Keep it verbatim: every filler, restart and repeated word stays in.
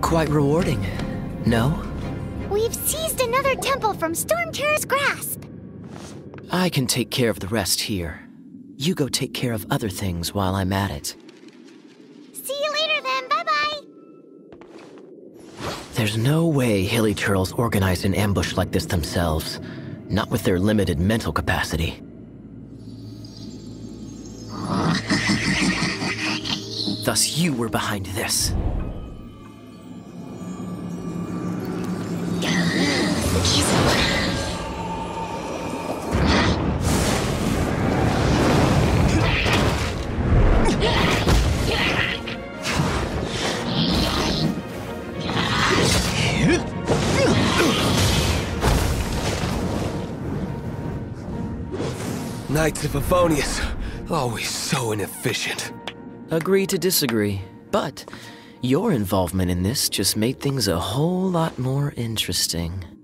Quite rewarding, no? We've seized another temple from Stormterror's grasp. I can take care of the rest here. You go take care of other things while I'm at it. See you later then, bye-bye! There's no way Hilly Turtles organized an ambush like this themselves. Not with their limited mental capacity. Thus you were behind this. Knights of Favonius, always so inefficient. Agree to disagree, but your involvement in this just made things a whole lot more interesting.